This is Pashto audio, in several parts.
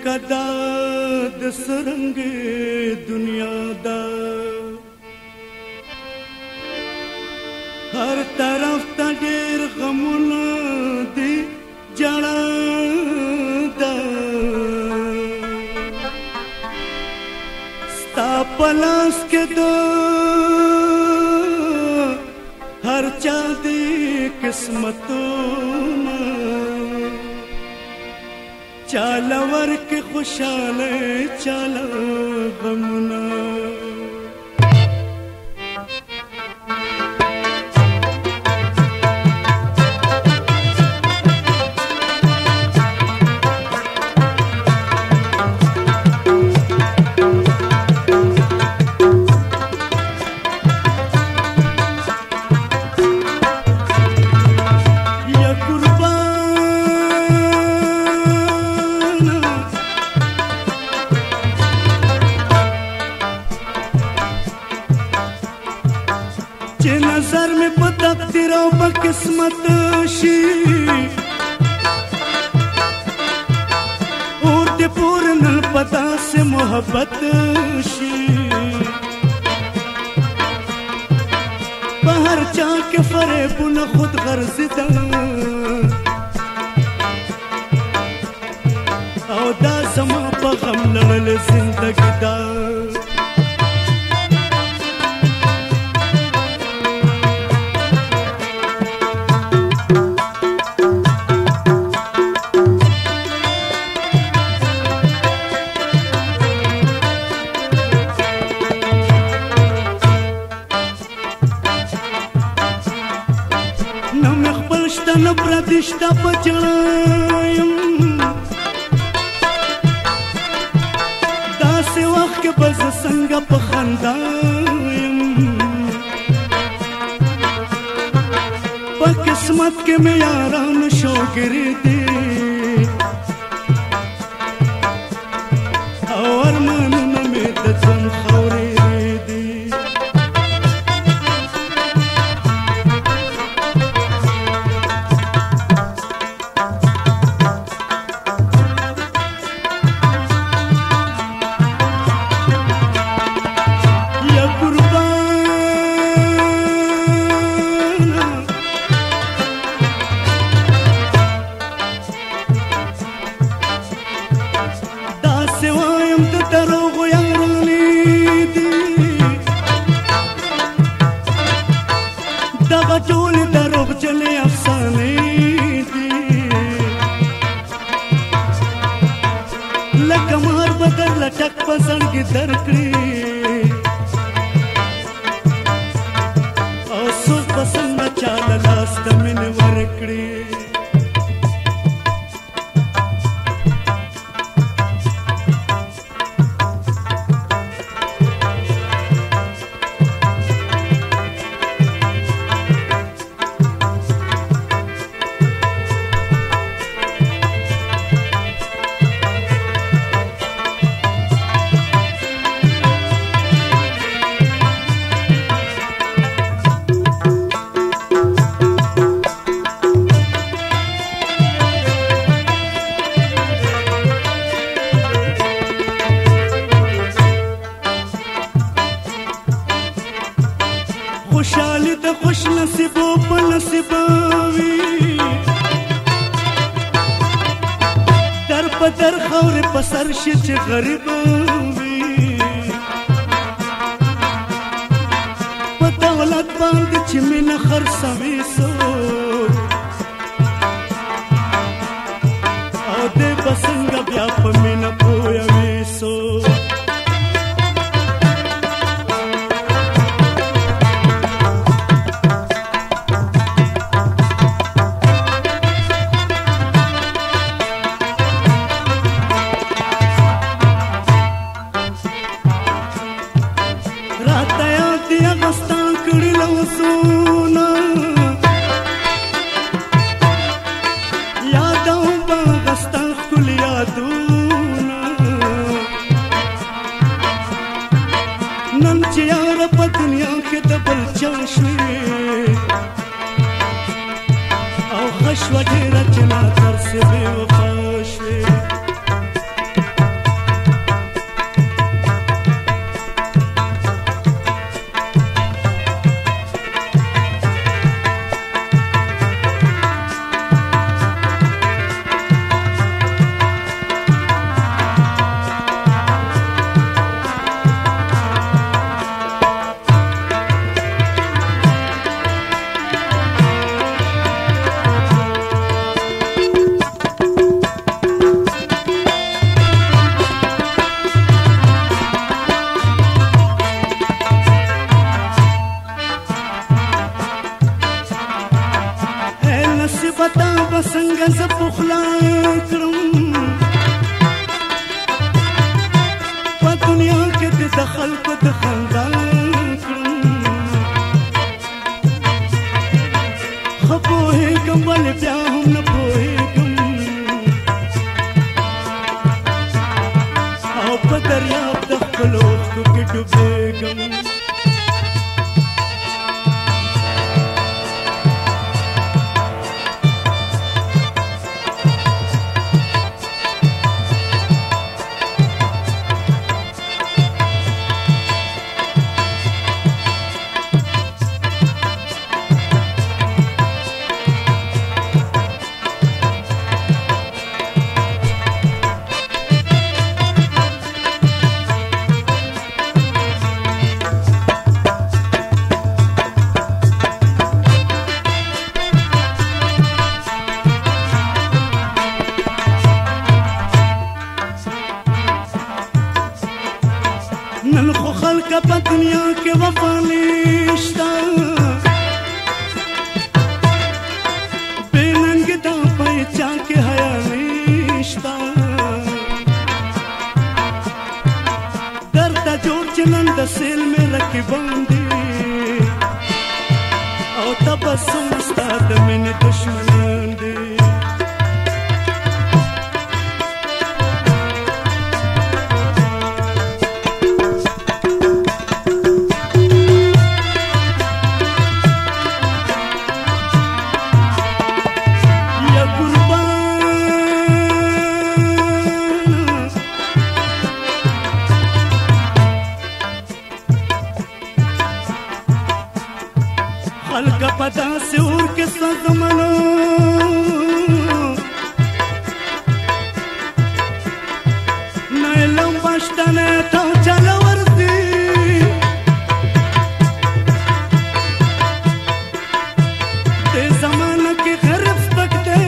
لکه دا د سرنګې دنیا دا هر طرف ته ډېر غمونه دي جړا دا ستا په لاس کې د هر چا دي قسمتونه چاله ورکې خوشاله چاله غمونه چې نظر مې په تقدیر او په قسمت شي اور دې پور نن په داسې محبت شي په هر چا کې فریبونه خود غرض ده او دا زما په غم لړلې زندګي ده نو پردشتا پچړایم داسې وخت کې بز څنګه په خندایم په قسمت کې مې یاران شوګری دي او ارمانونه مې د ژوند خاورې دي دغه ټول دروغ جنې افسانې دي لکه مهر به درله ټک په زړګي درکړي او څوک به څنګه چاله لاس ته مینې ورکړي خوشحالي د خوش نصیبو په نصیب وي در په در خاورې په سر شي چې غریب وي په دولت باندې چې مینه خرڅوي څوک او دی به څنګه بیا په مینه پوهوي څوک راته یاد دی هغه ستا کړي لوسونه یادوم به هغه ستا ښکلي یادونه نن چې یاره په دنیا کې د بل چا شوې او ښه شوه ډېره چې لا تر سې بې وفا شوې څنګه زه پخلا کړم په دنیا کې د خلکو د خندا کړم ښه پوهېږم ولې بیا هم نه پوهېږم او په دریاب د خپلو اوښکو کې ډوبېږم نن خو خلکه په دنیا کې وفا نشته بې ننګې دا په چا کې حیا نشته درته جوړ چې نن د سیل مې رقیبان دي او تبسم ستا د مینې دشمنان دي خلکه په داسې اور کې سوځملو نه علم شته نه تا چاله ورځي دې زمانه کې غریب سپک دی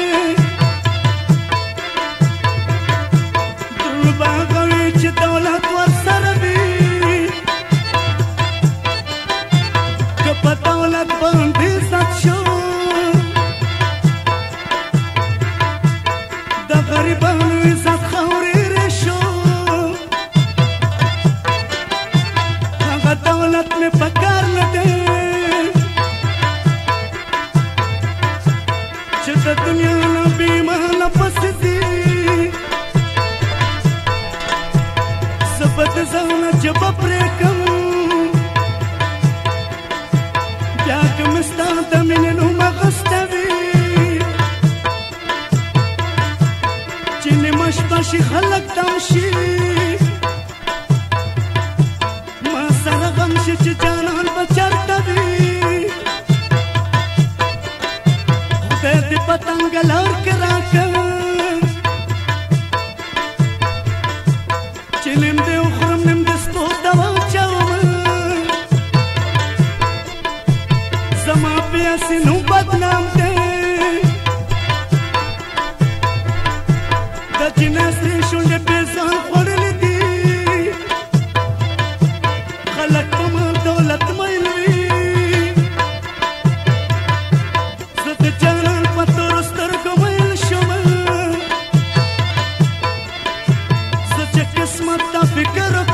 دروغ وایي چې دولت ورسره وي په دولت باندې سات شو د غریبانو عزت خاورې شو هغه دولت مې په کار نه دی چې د دنیا نه بېمانه پسې ځي زه به د ځانه جبه پرېږدم بیا که مې ستا د مینې نوم اخیستی وي چې نیمه شپه شي خلک دم شي ما سره غم شي چې جانان به چېرته وي خدای دې په تنګه لار کې راکړه چې نیم دې وخورم نیم دې سپو ته واچوم زما پیاسې نو بدنام دی د جنې سرې شونډې بې ځان خوړلې دي خلک په مال دولت میل وي زه د جانان په تورو سترګو میل شوم زه چې قسمت ته فکر